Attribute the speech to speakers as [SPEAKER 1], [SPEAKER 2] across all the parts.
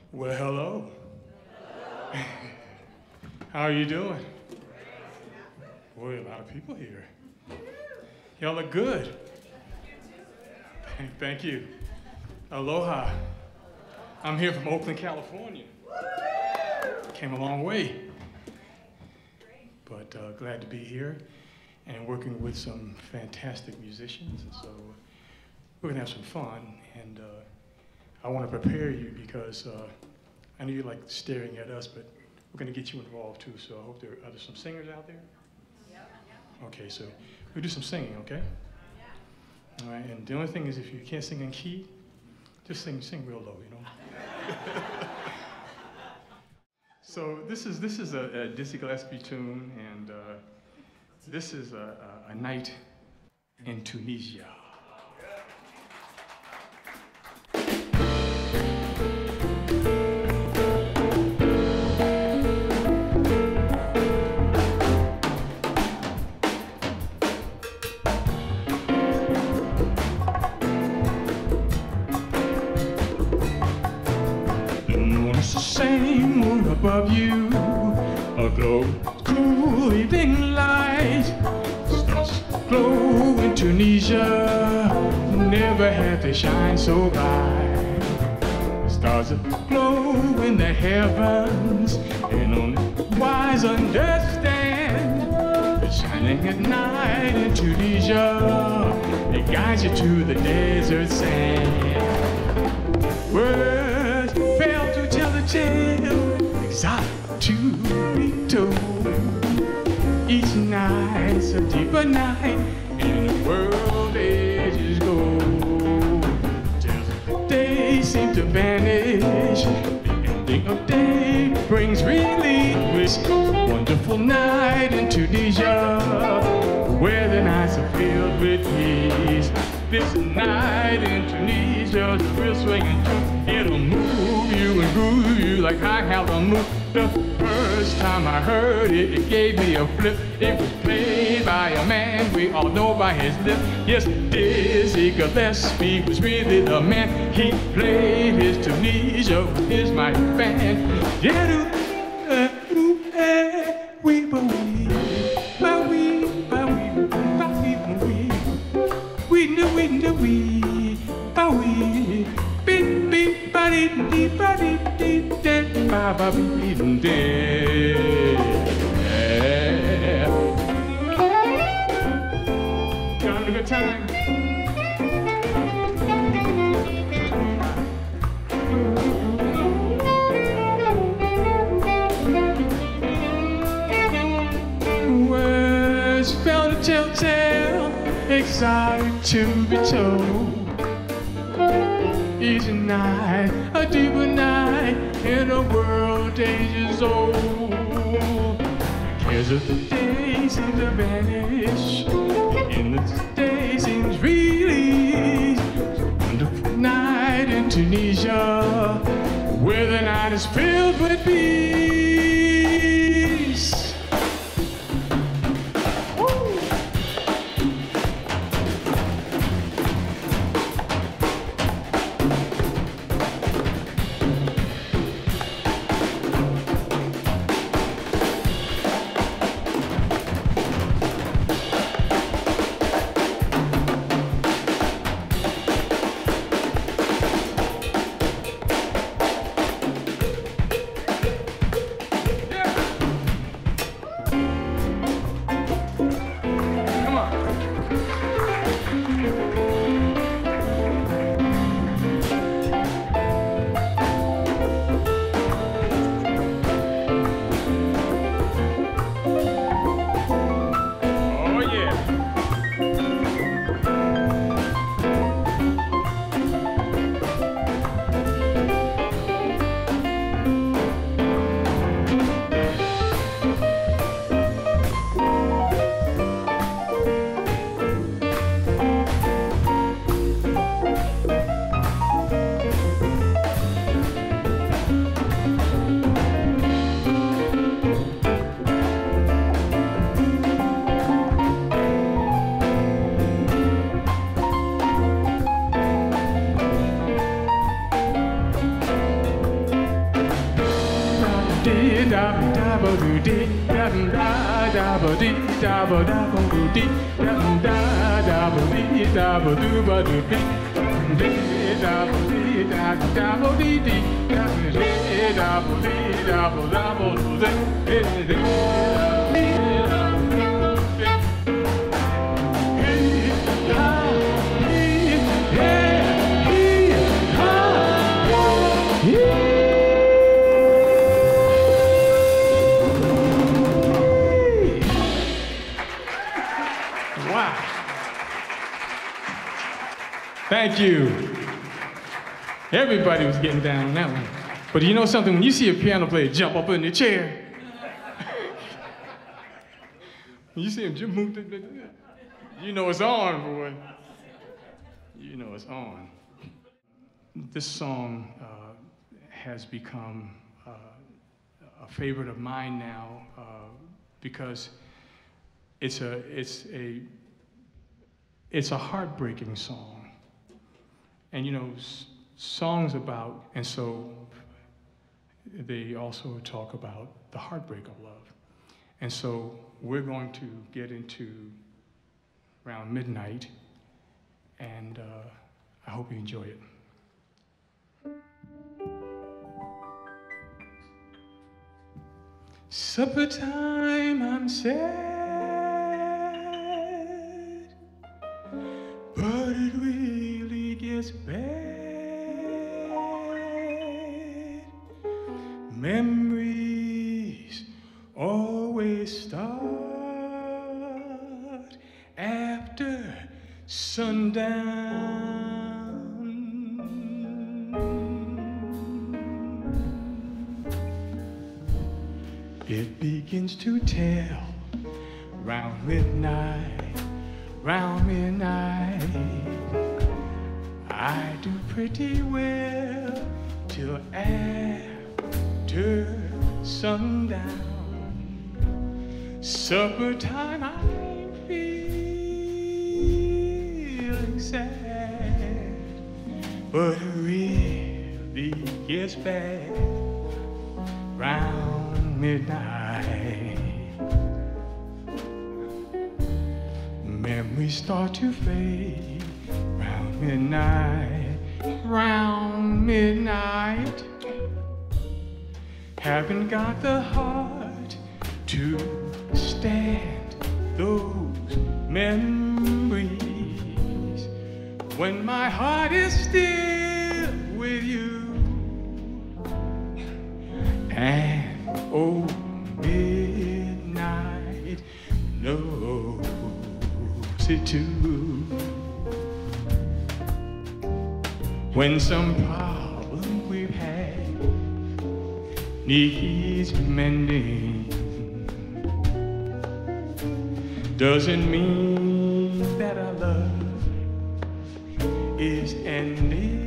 [SPEAKER 1] Well, hello. How are you doing? Boy, a lot of people here. Y'all look good. Thank you. Aloha. I'm here from Oakland, California. Came a long way. But glad to be here and working with some fantastic musicians. And so we're gonna have some fun. And I want to prepare you because I know you like staring at us, but we're going to get you involved too. So I hope are there some singers out there? Yep. Okay, so we'll do some singing, okay? Yeah. All right, and the only thing is if you can't sing in key, just sing real low, you know? So this is a Dizzy Gillespie tune, and this is a night in Tunisia. Above you, a glow, cool evening light starts to glow in Tunisia. Never had they shine so bright. The stars glow in the heavens, and only wise understand. They're shining at night in Tunisia. It guides you to the desert sand. Words fail to tell the tale. Exotic to be told. Each night's a deeper night, and the world ages go. Till the days seem to vanish, the ending of day brings relief. It's a wonderful night in Tunisia, where the nights are filled with peace. This night in Tunisia's a real swinging tune. It'll move you and groove you like I have a move. The first time I heard it, it gave me a flip. It was played by a man we all know by his lip. Yes, Dizzy Gillespie was really the man. He played his Tunisia with his mighty band. Having a good time. Words fail to tell, excited to be told. Each night, a deeper night, in a world ages old. The cares of the day seem to vanish, the end of the day seems released. It's a wonderful night in Tunisia, where the night is filled with peace. Thank you. Everybody was getting down on that one. But you know something? When you see a piano player jump up in the chair, when you see him jump, you know it's on, boy. You know it's on. This song has become a favorite of mine now because it's a heartbreaking song. And you know, songs about, and so they also talk about the heartbreak of love. And so we're going to get into Around Midnight, and I hope you enjoy it. Supper time, I'm sad, but it really gets bad. Memories always start after sundown. It begins to tell round midnight, round midnight. I do pretty well till after sundown. Supper time, I'm feeling sad, but it really gets bad round midnight. Memories start to fade round midnight, round midnight. Haven't got the heart to stand those memories when my heart is still with you. And oh, midnight knows it too. When some problem we've had needs mending, doesn't mean that our love is ending.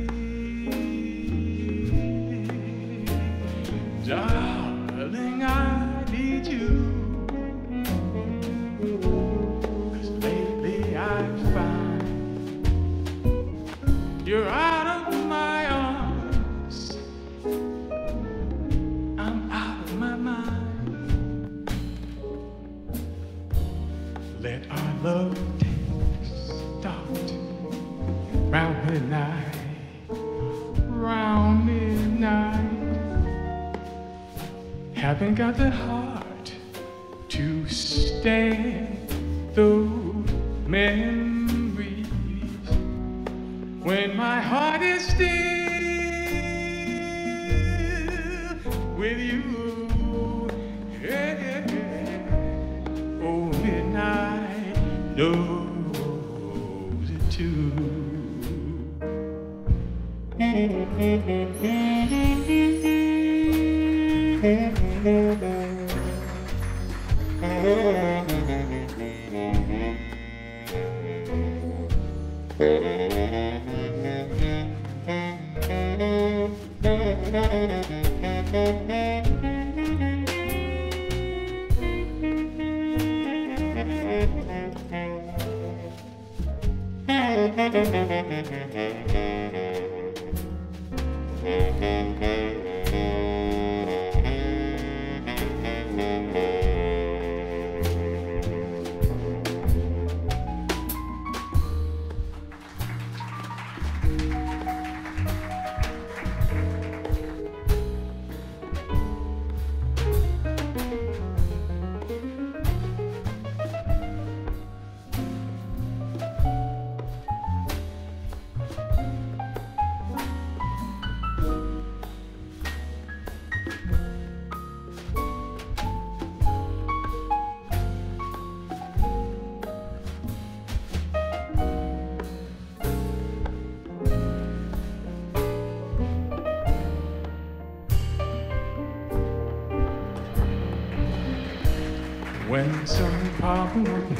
[SPEAKER 1] Darling, I need you, 'cause lately I find you're out of my arms, I'm out of my mind. Let our love take start round midnight, round midnight. Haven't got the heart to stand those memories when my heart is still with you. Yeah. Oh, midnight knows it too. When some problem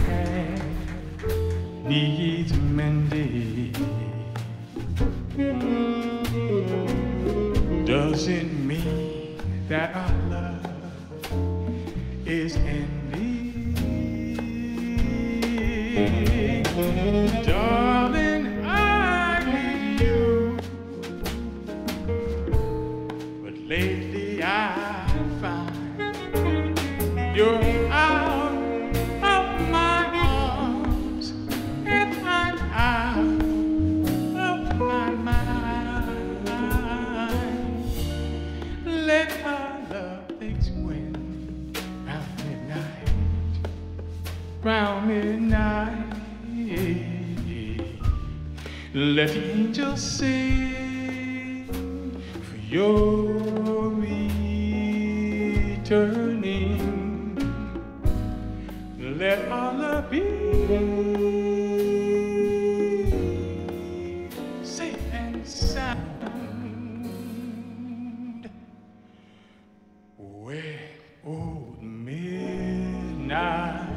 [SPEAKER 1] needs mending, doesn't mean that our love is ending. Darling, I need you, but lately I find you're out of my arms and I'm out of my mind. Let our love things win round midnight, round midnight. Let the angels sing for your returning. Let our love be safe and sound. When old midnight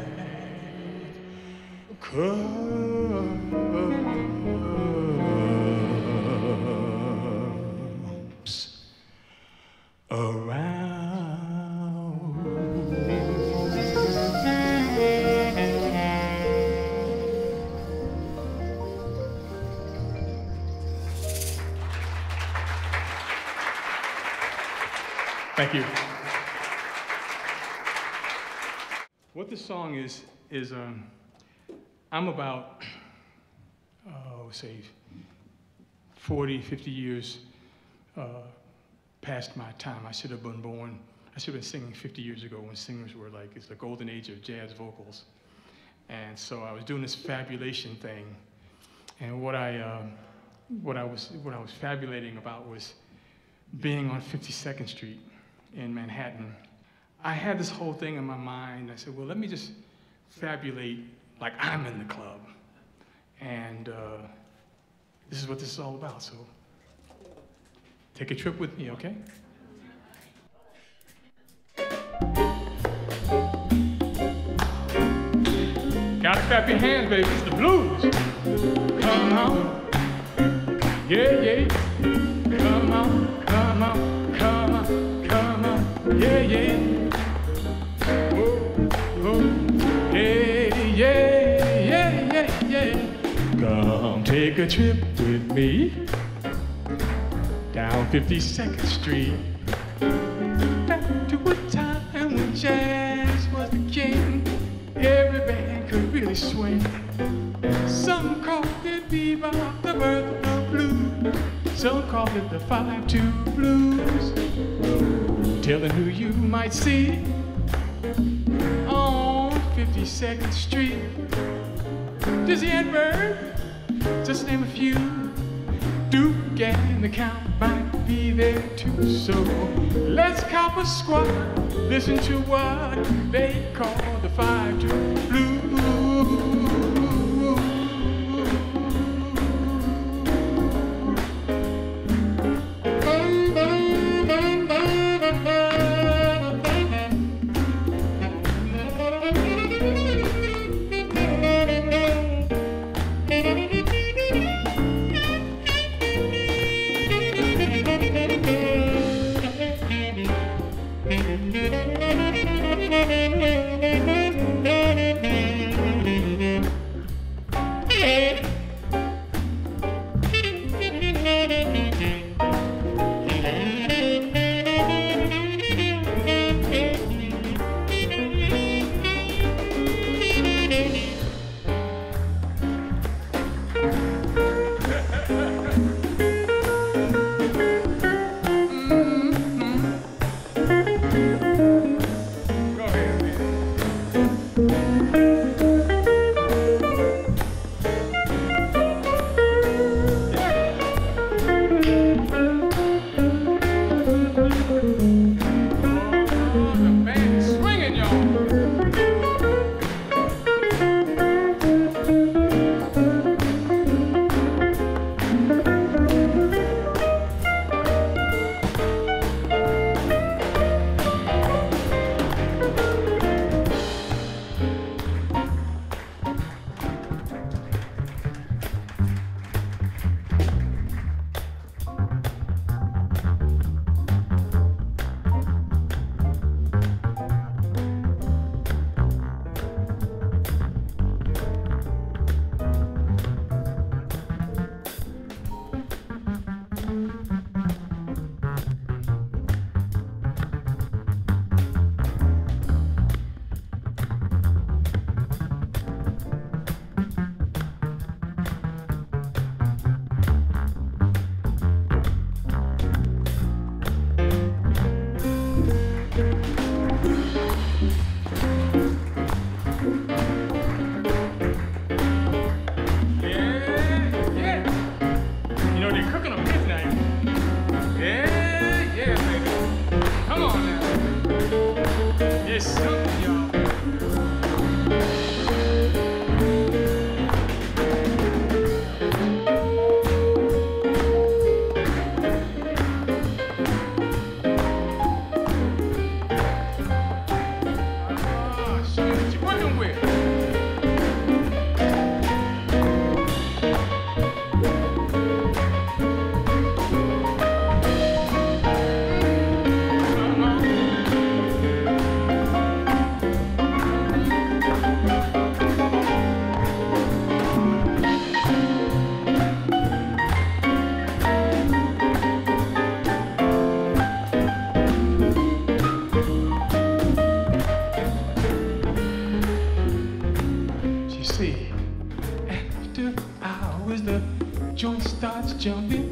[SPEAKER 1] comes around. Thank you. What this song is I'm about, say, 40, 50 years past my time. I should have been born, I should have been singing 50 years ago when singers were like, it's the golden age of jazz vocals. And so I was doing this fabulation thing. And what I was fabulating about was being on 52nd Street in Manhattan. I had this whole thing in my mind. I said, well, let me just fabulate like I'm in the club. And this is what this is all about, so take a trip with me, okay? Gotta clap your hands, baby, it's the blues. Come on, yeah, yeah. Come on, come on, come on, come on, yeah, yeah. Oh, oh, yeah, yeah, yeah, yeah, yeah. Come take a trip with me down 52nd Street. Back to a time when jazz was the king. Every band could really swing. Some called it bebop, the birth of blues. Some called it the 5-2 blues. No telling who you might see on 52nd Street. Dizzy and Bird, just to name a few. Duke and the Count might be there too. So let's cop a squat, listen to what they call the 5-2 blues. Jumping,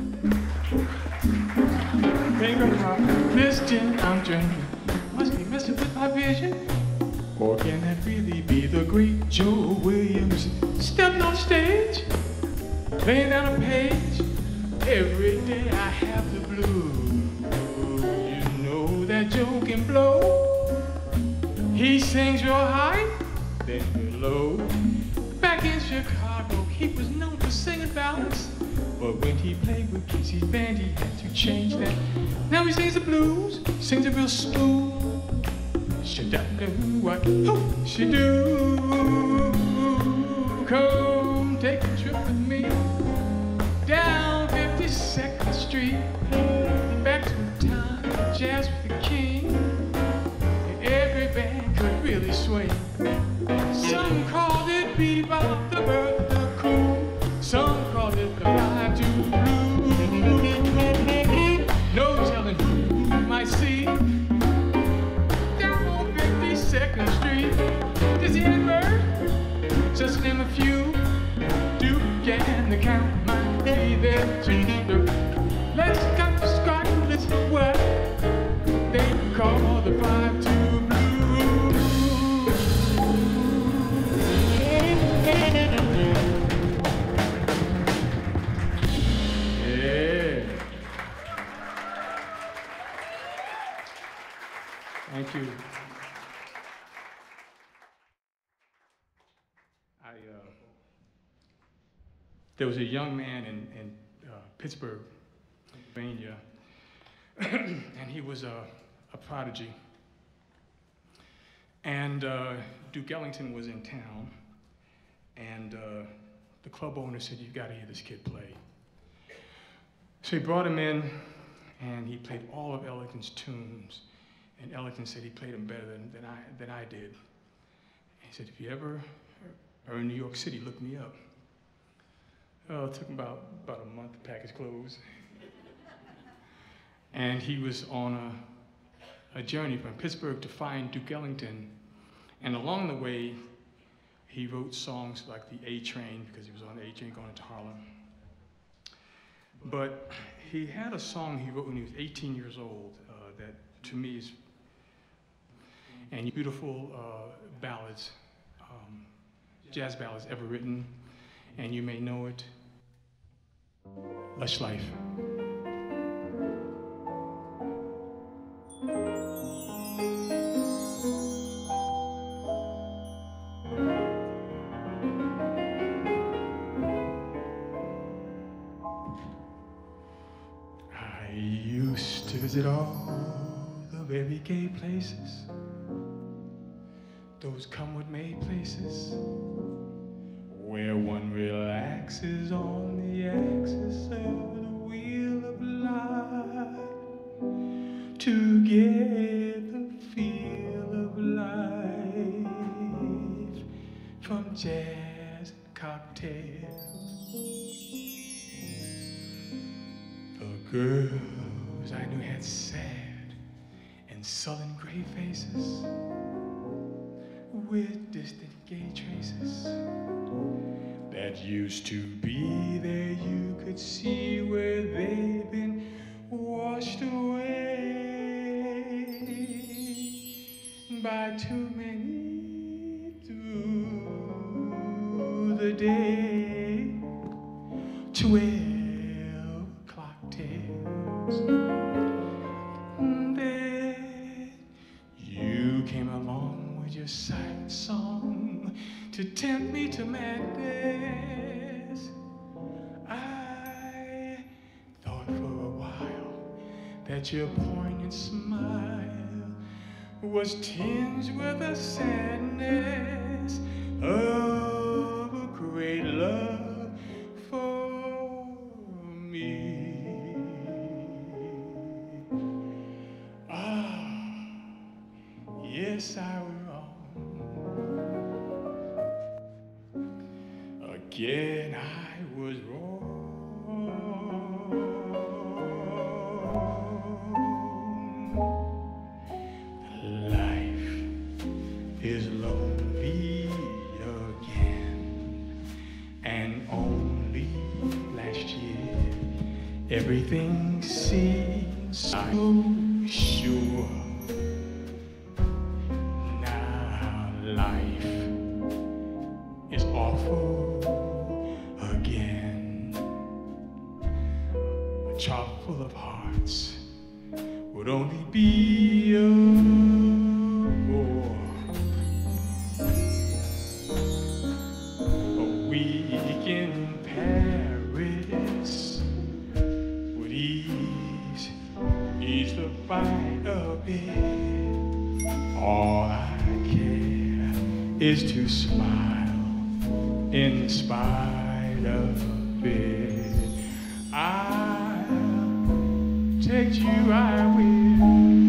[SPEAKER 1] finger pop, this gin I'm drinking must be messing with my vision. Or can that really be the great Joe Williams stepping on stage, laying down a page? Every day I have the blues. You know that Joe can blow. He sings real high, then real low. Back in Chicago, he was known for singing ballads. But when he played with Casey's band, he had to change that. Now he sings the blues, sings it real smooth. Should I know what should do? Come take a trip with me down 52nd Street, back to the time of jazz with the king. And every band could really swing. Some called it bebop, the birth, the cool. Some called it the live to blues. No telling who you might see down on 52nd Street. Does he have bird? Just to name a few. Duke and the Count might be there too. Let's cut the sky, this is what they call the 5-2 blues. Thank you. There was a young man in Pittsburgh, Pennsylvania, and he was a prodigy. And Duke Ellington was in town, and the club owner said, "You've got to hear this kid play." So he brought him in, and he played all of Ellington's tunes. And Ellington said he played them better than I did. And he said, "If you ever are in New York City, look me up." Oh, it took him about a month to pack his clothes. And he was on a journey from Pittsburgh to find Duke Ellington. And along the way, he wrote songs like the A Train, because he was on the A Train going into Harlem. But he had a song he wrote when he was 18 years old that to me is beautiful ballads, jazz ballads ever written, and you may know it, Lush Life. I used to visit all the very gay places, those come-what-may places, where one relaxes on the axis of the wheel of life to get the feel of life from jazz and cocktails. The girls I knew had sad and sullen gray faces with distant gay traces that used to be there. You could see where they've been washed away. by too many through the day. 12 o'clock tells. Then you came along with your silent song to tempt me to madness. I thought for a while that your poignant smile was tinged with a sadness of a great love for me. Ah, yes, I was wrong. Again, I was wrong. Is lonely again, and only last year everything seems so sure. Now life is awful again. A chock full of hearts would only be a bore. In Paris would ease the bite of it. All I care is to smile in spite of it. I'll take you, I will.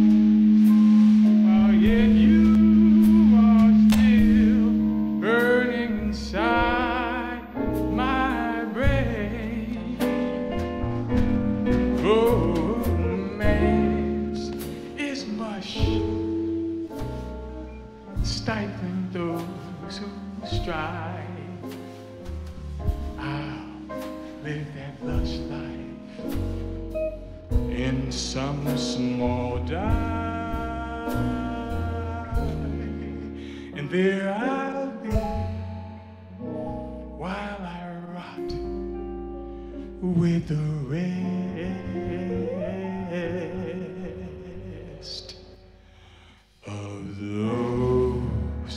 [SPEAKER 1] While yet you are still burning inside my brain. Romance is mush, stifling those who strive. I'll live that lush life in some small dive, and there I'll be while I rot with the rest of those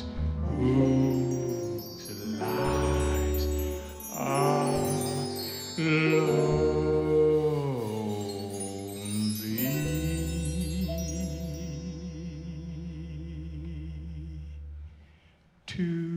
[SPEAKER 1] whose lives are lonely too.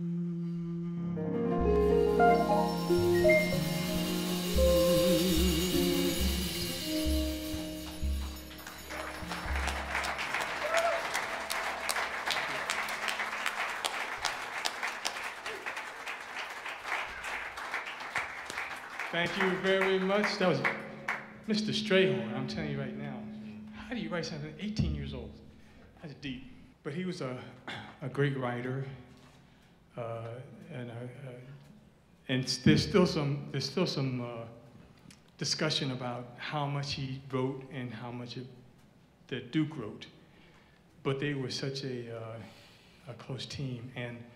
[SPEAKER 1] Thank you very much. That was Mr. Strayhorn. I'm telling you right now. How do you write something 18 years old? That's deep. But he was a great writer, and there's still some discussion about how much he wrote and how much that Duke wrote. But they were such a close team, and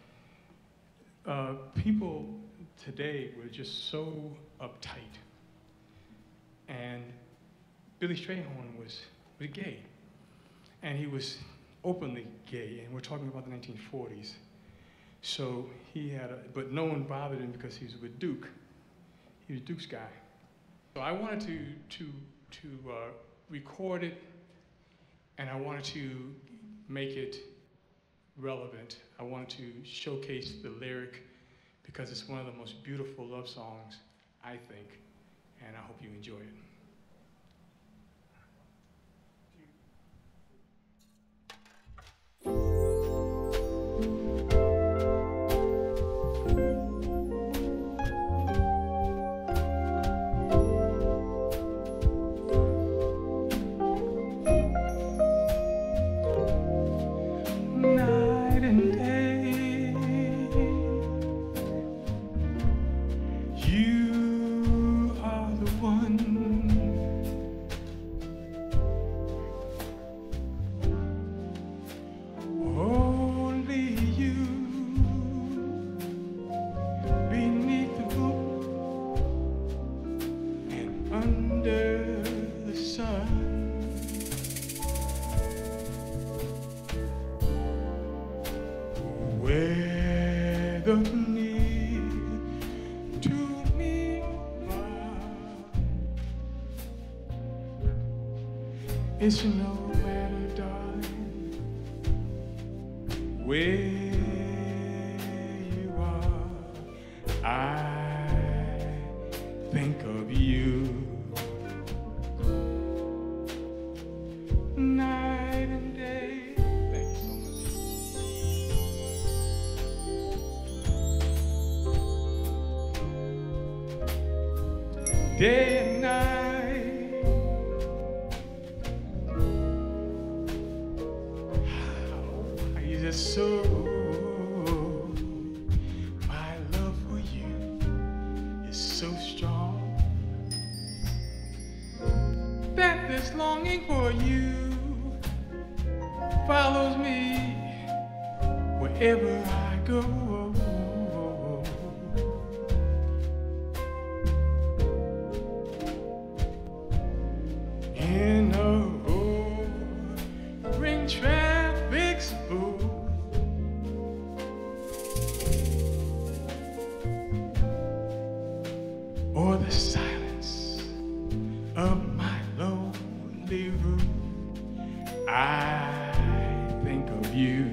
[SPEAKER 1] people today were just so uptight. And Billy Strayhorn was gay, and he was openly gay, and we're talking about the 1940s. So he had but no one bothered him because he was with Duke. He was Duke's guy. So I wanted to record it, and I wanted to make it relevant. I wanted to showcase the lyric because it's one of the most beautiful love songs, I think, and I hope you enjoy it. Night and day, you are the one the near to me far. It's no matter, darling, where you are, I think of you. Night and day. Thank you so much. Day and night. How is it so? My love for you is so strong that this longing for you follows me wherever I go. In a roaring traffic spool, or the silence of my lonely room, I think of you.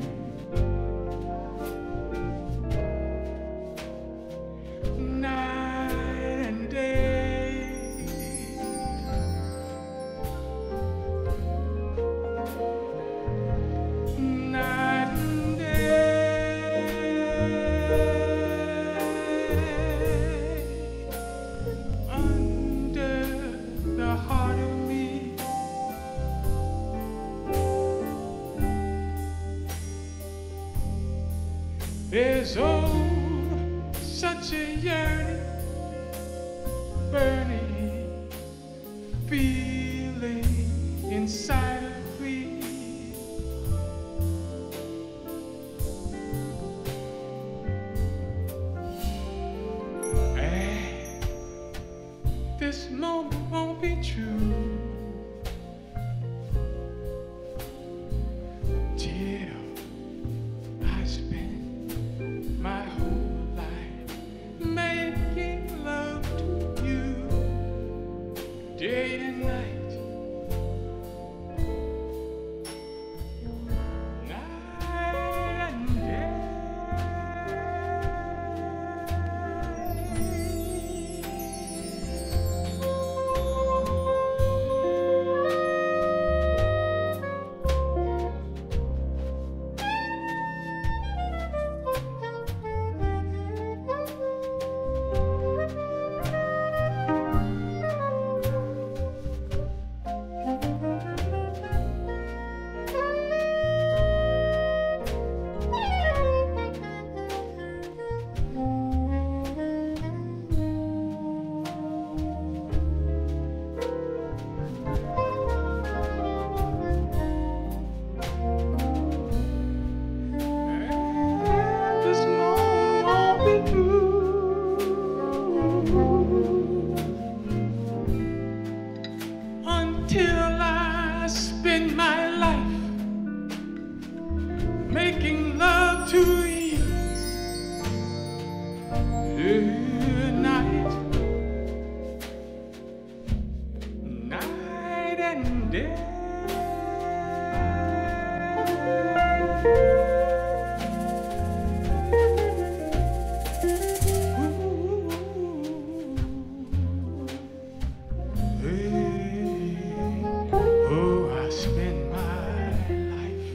[SPEAKER 1] Night and day. Night and day. Under the heart of me, there's such a yearning, burning feeling inside of me. And this moment won't be true till I spend my whole life making love to you, day and night. Night and day. This moment won't be through until I spend my life making love to you. Night, night and day. Oh, I spend my life,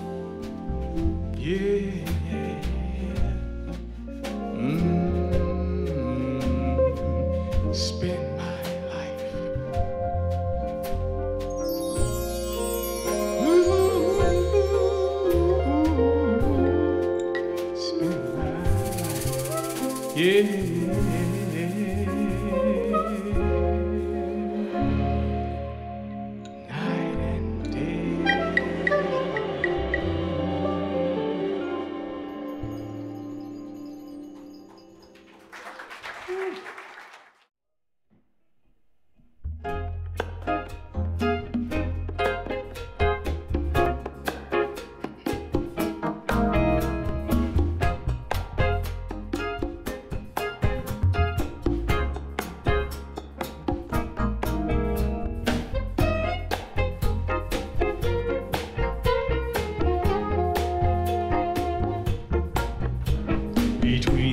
[SPEAKER 1] yeah. Spend my life. Spend my life, yeah. Night and day.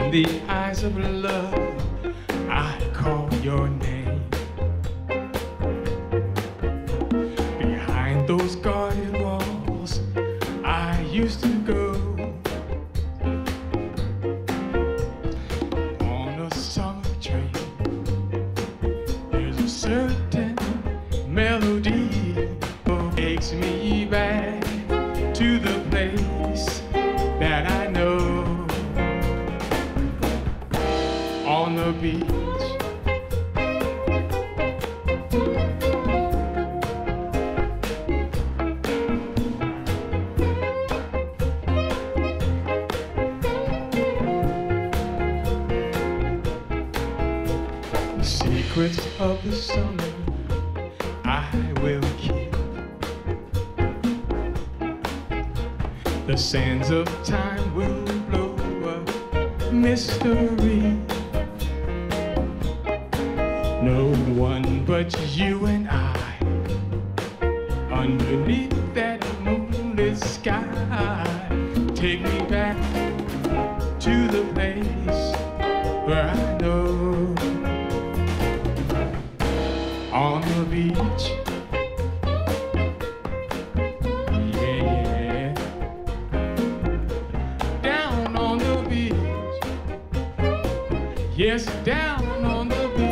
[SPEAKER 1] In the eyes of love, I call your name. Behind those guarded walls, I used to go. On a summer train, there's a certain melody that takes me back to the place that I know. On the beach, the secrets of the summer I will keep. The sands of time will blow a mystery. No one but you and I, underneath that moonlit sky. Take me back to the place where I know. On the beach, yeah. Down on the beach, yes, down on the beach.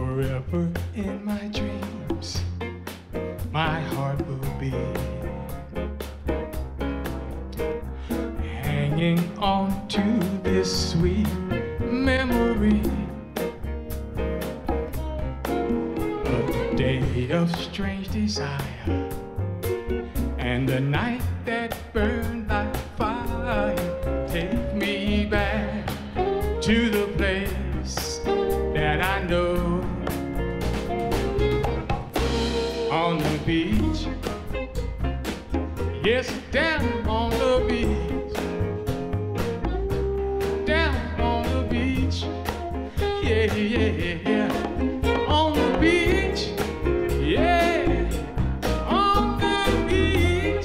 [SPEAKER 1] forever in my dreams, my heart will be hanging on to this sweet memory of the day of strange desire and the night that burned like fire. Take me back to the place that I know, on the beach. Yes, down on the beach, down on the beach, yeah, yeah, yeah, on the beach, yeah, on the beach,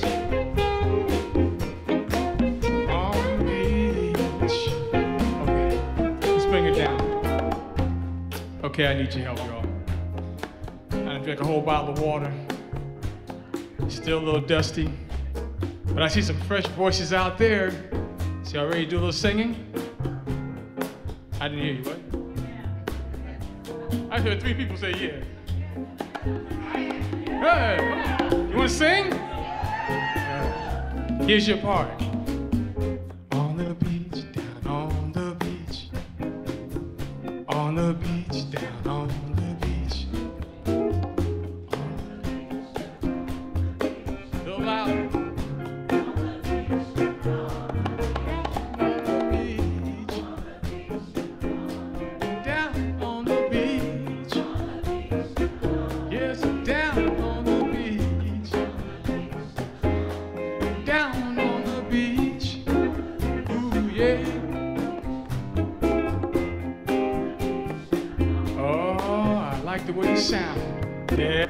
[SPEAKER 1] on the beach. Okay, let's bring it down. Okay, I need your help, y'all. I drank a whole bottle of water. Still a little dusty. But I see some fresh voices out there. So y'all ready to do a little singing? I didn't hear you, what? I heard 3 people say yeah. Hey, you wanna sing? Here's your part. On the beach, down on the beach. On the beach, down on the beach. A little louder. The way you sound, yeah.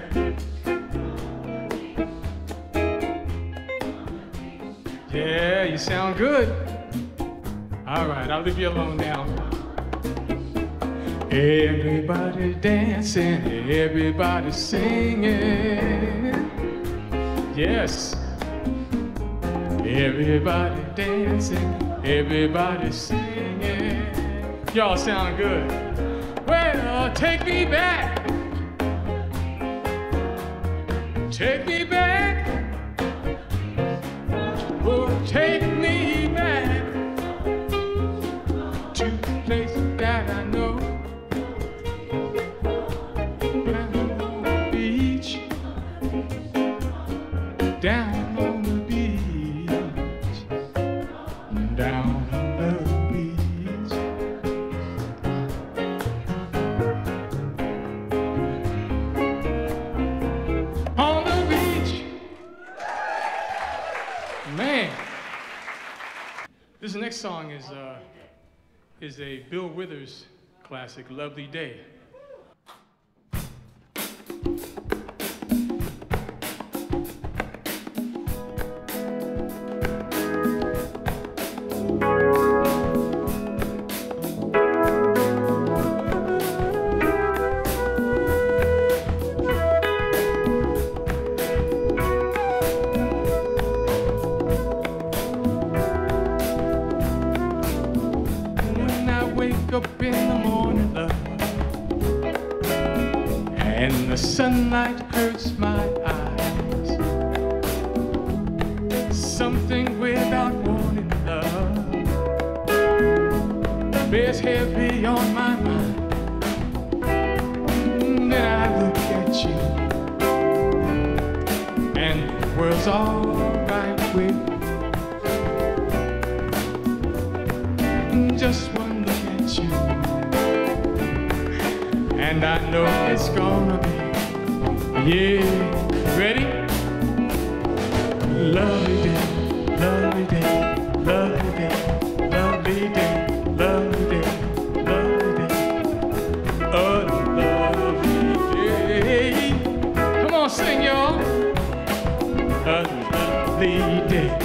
[SPEAKER 1] Yeah, you sound good. All right, I'll leave you alone now. Everybody dancing, everybody singing. Yes. Everybody dancing, everybody singing. Y'all sound good. Well, take me back. Take me back. Oh, take me back to the place that I know. Down on the beach. Down on the beach. Down on the beach. On the beach. Man. This next song is a Bill Withers classic, Lovely Day. Up in the morning, love, and the sunlight hurts my eyes. Something without warning, love, bears heavy on my mind. And then I look at you, and the world's all right with me. Just one look at you, and I know it's gonna be, yeah, ready? Lovely day, lovely day, lovely day, lovely day, lovely day, lovely day, oh, lovely day. Come on, sing, y'all. A lovely day.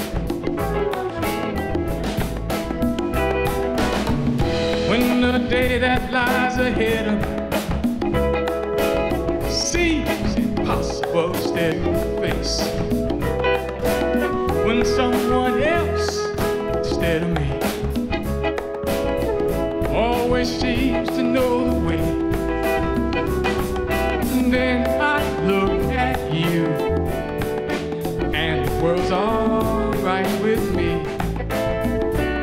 [SPEAKER 1] When the day that lies ahead of me seems impossible to stare in the face, when someone else instead of me always seems to know the way, and then I look at you, and the world's all right with me.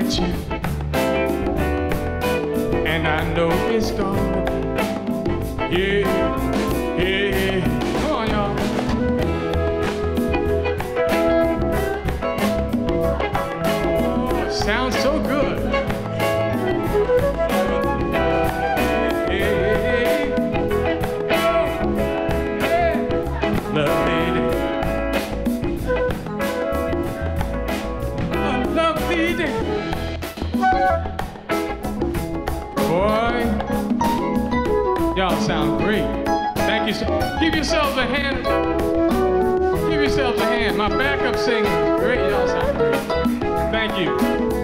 [SPEAKER 1] with you. And I know it's gonna be, yeah, yeah. Come on, y'all. Oh, sounds so good. Y'all sound great. Thank you. Give yourselves a hand. Give yourselves a hand. My backup singing is great. Y'all sound great. Thank you.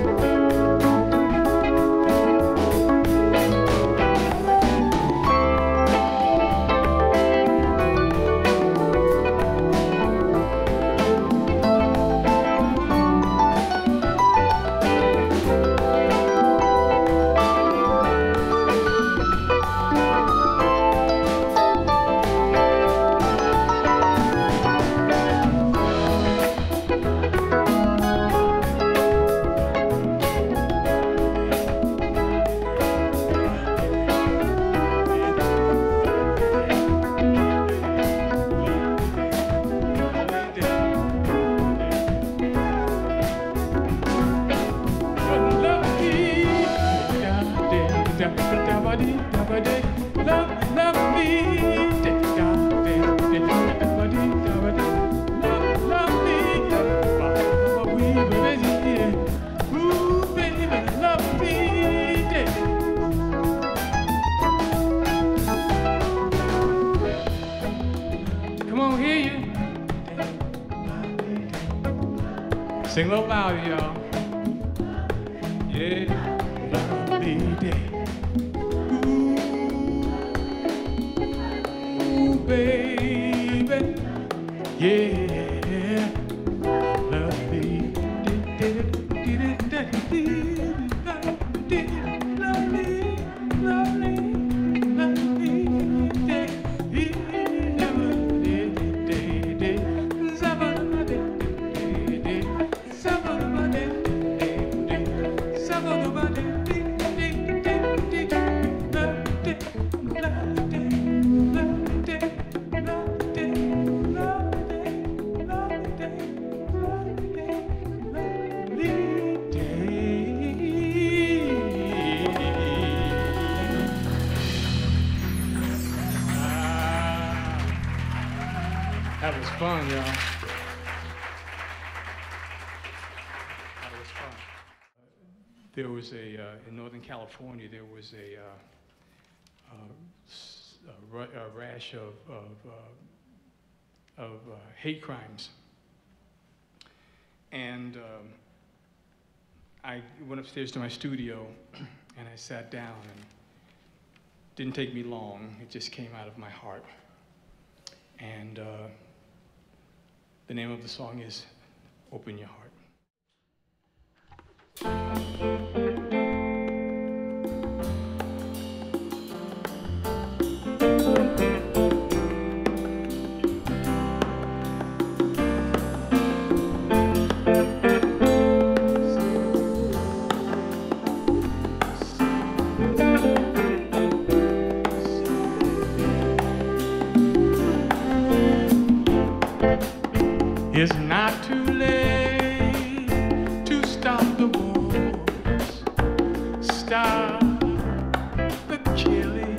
[SPEAKER 1] Sing a little louder, y'all. Yeah, lovely day. Ooh, baby. Yeah, lovely day. That was fun, y'all. That was fun. There was in Northern California, there was a rash of hate crimes. And I went upstairs to my studio and I sat down, and it didn't take me long. It just came out of my heart. And the name of the song is Open Your Heart. It's not too late to stop the wars, stop the killing.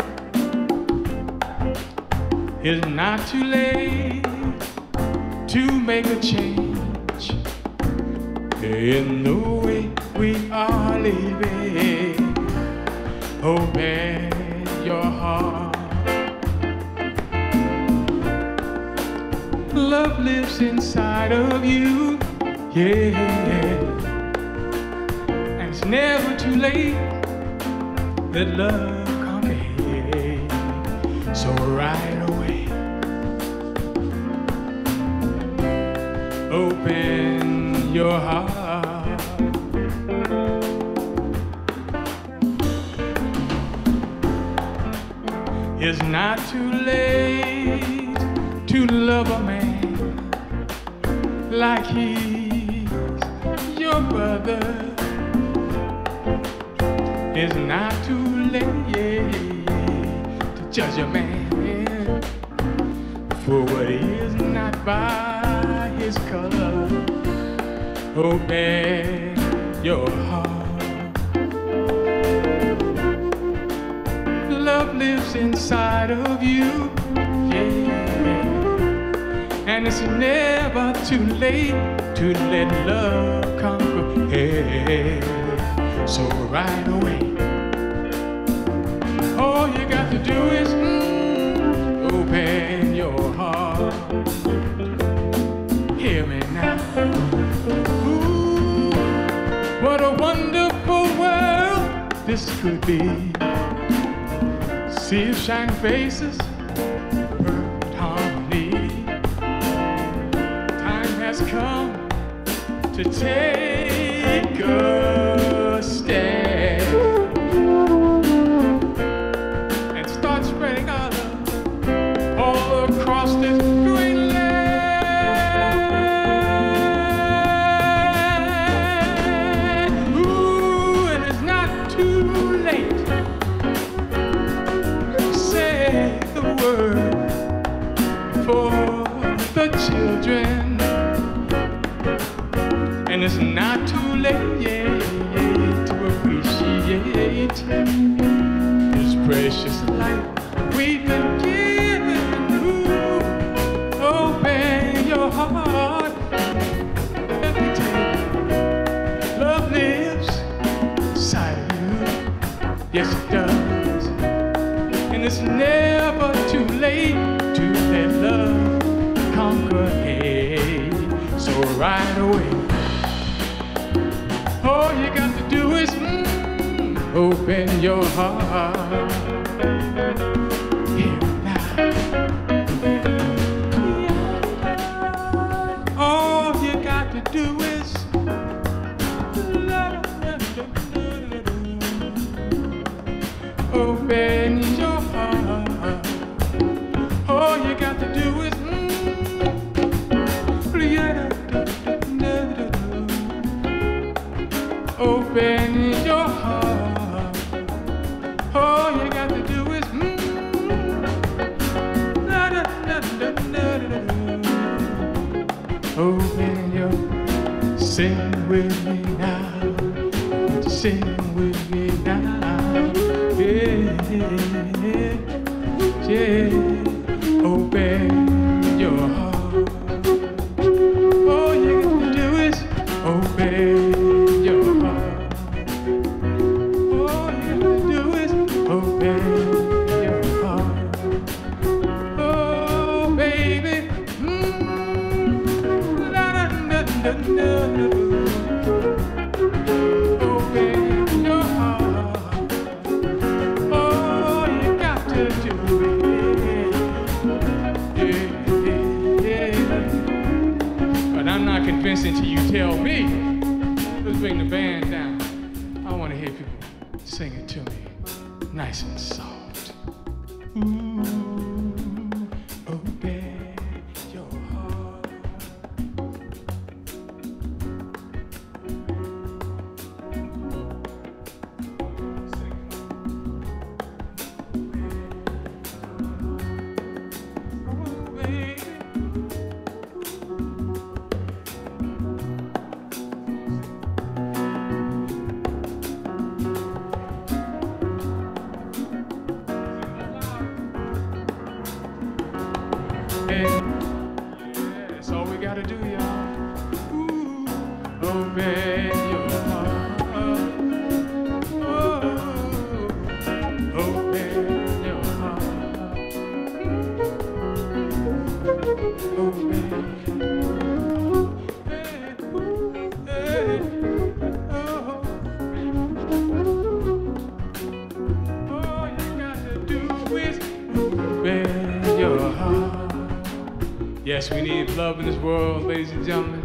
[SPEAKER 1] It's not too late to make a change in the way we are living. Open your heart. Love lives inside of you, yeah. And it's never too late. Let love come in. So right away, open your heart. It's not too late to love a man like he's your brother. It's not too late to judge a man for what he is not by his color. Open your heart. Love lives inside of you, yeah. And it's never too late to let love conquer. Hey, so right away, all you got to do is open your heart. Hear me now. Ooh, what a wonderful world this could be. See shining faces, perfect harmony. Time has come to take a stand and start spreading our love all across this great land. Ooh, and it's not too late to say the word for the children. And it's not too late, yeah, to appreciate this precious life we've been given. Ooh, open your heart. Let me tell you, love lives inside of you. Yes, it does. And it's never too late to let love conquer. Hey, so right away, all you got to do is open your heart. Here now. All you got to do is open your heart. All you got to do is open your heart. All you got to do is open your. Sing with me now. Sing with me now. Yeah, yeah. Open your heart. All you got to do is open. Until you tell me. Let's bring the band down. I want to hear people sing it to me, nice and soft. Ooh, open your heart. That's all we gotta do, y'all. Ooh, open your heart. Oh, open your heart. Open. All you gotta do is open your heart. Yes, we need love in this world, ladies and gentlemen.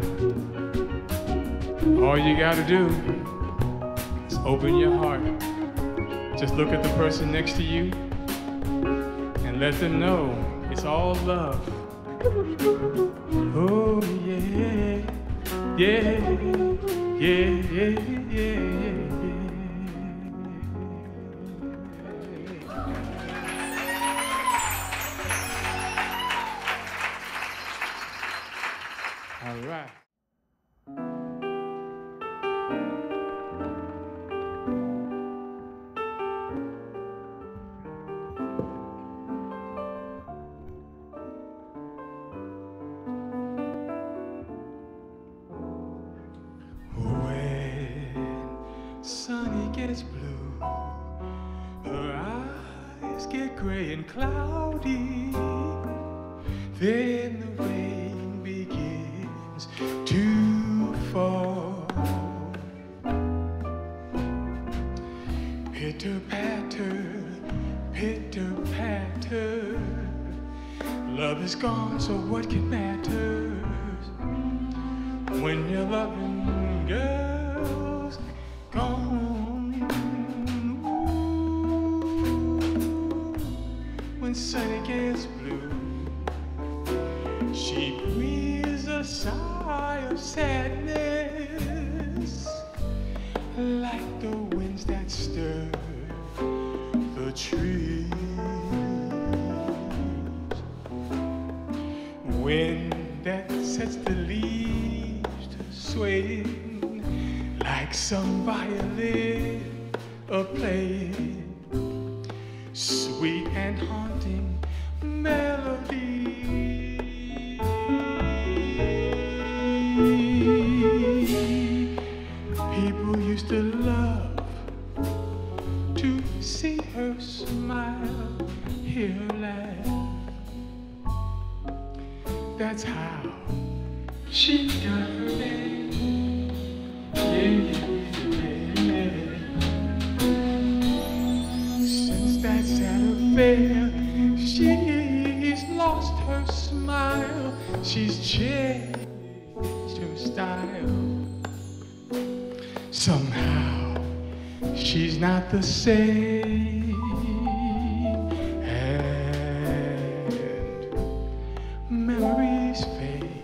[SPEAKER 1] All you gotta do is open your heart. Just look at the person next to you and let them know it's all love. Oh, yeah, yeah, yeah, yeah, yeah, yeah. gets blue, her eyes get gray and cloudy, then the rain begins to fall. Pitter-patter, pitter-patter, love is gone, so what can matter when your loving girl's gone? Ooh, when Sunny gets blue, she breathes a sigh of sadness, like the winds that stir the trees. Wind that sets the leaves to swaying, like some violin a-playing, sweet and haunting melody. People used to love to see her smile, hear her laugh. That's how she got her name. Yeah. Since that sad affair, she's lost her smile. She's changed her style. Somehow, she's not the same. And memories fade.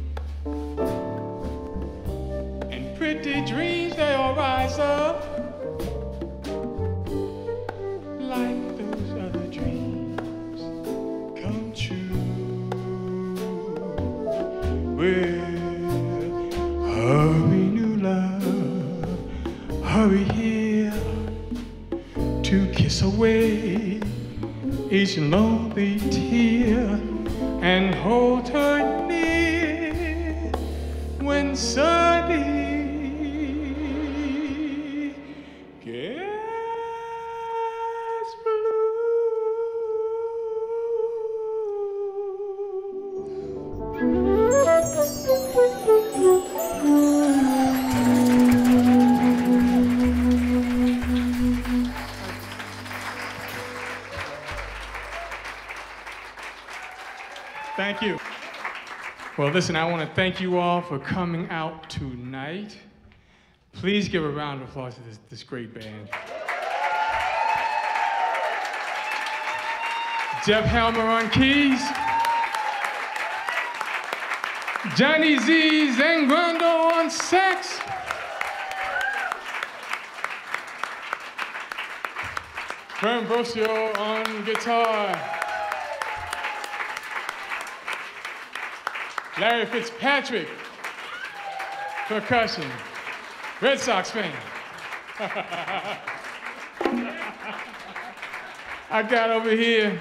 [SPEAKER 1] And pretty dreams, they all rise up. Like those other dreams come true. Well, hurry, new love, hurry here to kiss away each lonely tear and hold her near when Sunny gets blue. Thank you. Well, listen, I want to thank you all for coming out tonight. Please give a round of applause to this great band. Jeff Hellmer on keys. Johnny Z. Zangrando on sax. Prem Brosio on guitar. Larry Fitzgerald, percussion. Red Sox fan. I got over here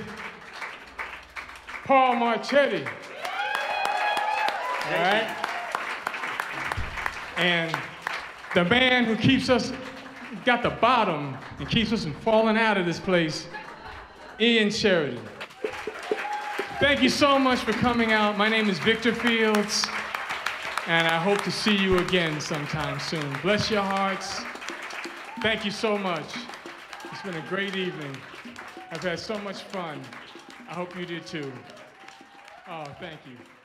[SPEAKER 1] Paul Marchetti. All right? And the man who keeps us, got the bottom and keeps us from falling out of this place, Ian Sheridan. Thank you so much for coming out. My name is Victor Fields, and I hope to see you again sometime soon. Bless your hearts. Thank you so much. It's been a great evening. I've had so much fun. I hope you did too. Oh, thank you.